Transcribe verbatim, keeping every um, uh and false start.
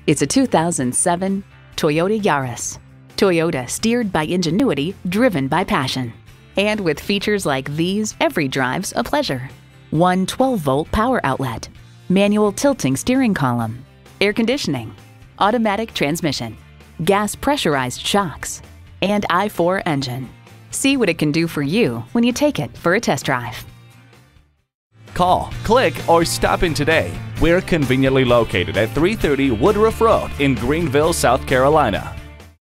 It's a two thousand seven Toyota Yaris. Toyota, steered by ingenuity, driven by passion. And with features like these, every drive's a pleasure. One twelve volt power outlet, manual tilting steering column, air conditioning, automatic transmission, gas pressurized shocks, and I four engine. See what it can do for you when you take it for a test drive. Call, click, or stop in today. We're conveniently located at three thirty Woodruff Road in Greenville, South Carolina.